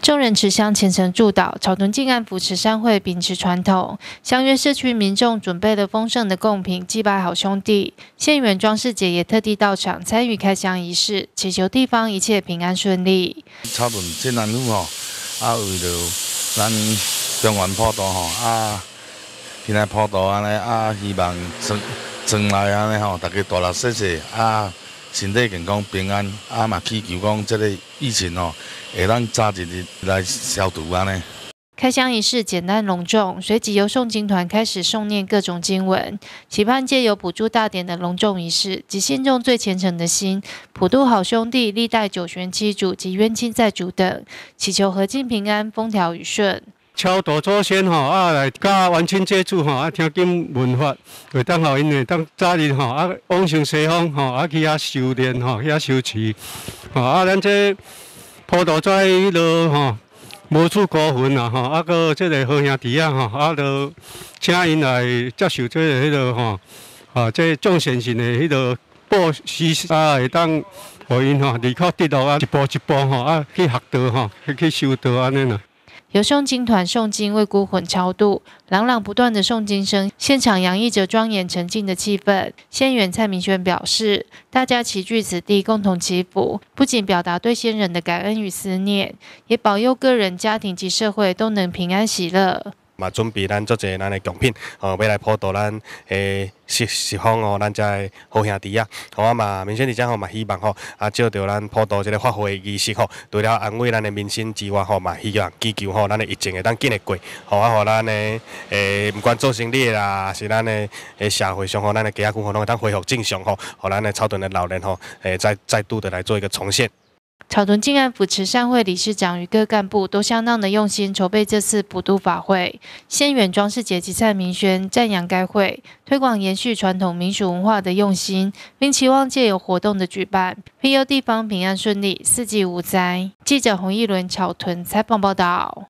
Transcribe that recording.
众人持香虔诚祝祷，草屯静安府慈善会秉持传统，相约社区民众准备了丰盛的贡品，祭拜好兄弟。县员庄世杰也特地到场参与开箱仪式，祈求地方一切平安顺利。 草屯静安府为了咱中原普渡今仔普渡安尼希望庄内安尼大家大乐细细身体健康平安嘛祈求讲这个疫情会当早一日来消除安尼。 开箱仪式简单隆重，随即由诵经团开始诵念各种经文，期盼借由补助大典的隆重仪式及信众最虔诚的心，普渡好兄弟、历代九玄七主及冤亲债主等，祈求和尽平安、风调雨顺。 超度祖先来甲冤亲债主听经闻法，会当互因会当早日往生西方去遐修炼去遐修持咱这普渡在迄落无处孤魂个这个好兄弟就请因来接受这个迄落这众善神的迄落布施会当互因离苦得乐一步一步去学道去修道安尼啦。 由诵经团诵经为孤魂超度，朗朗不断的诵经声，现场洋溢着庄严沉静的气氛。县员蔡明轩表示，大家齐聚此地共同祈福，不仅表达对先人的感恩与思念，也保佑个人、家庭及社会都能平安喜乐。 嘛准备咱足侪咱的贡品，要来普渡咱十方咱遮的好兄弟我嘛民选里长嘛希望照着咱普渡这个法会仪式除了安慰咱的民心之外嘛希望祈求咱的疫情会当紧的过，互咱的不管做生意啦，是咱的社会上咱的家庭拢会当恢复正常互咱的草屯的老人再度的来做一个重现。 草屯静安府慈善会理事长与各干部都相当的用心筹备这次普渡法会。县员庄世杰及蔡明轩赞扬该会推广延续传统民俗文化的用心，并期望借由活动的举办，庇佑地方平安顺利、四季无灾。记者洪义伦草屯采访报道。